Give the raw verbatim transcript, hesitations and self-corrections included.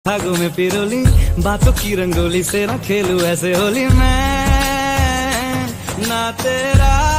धागों में पिरोली बातों की रंगोली से ना खेलूं ऐसे होली मैं ना तेरा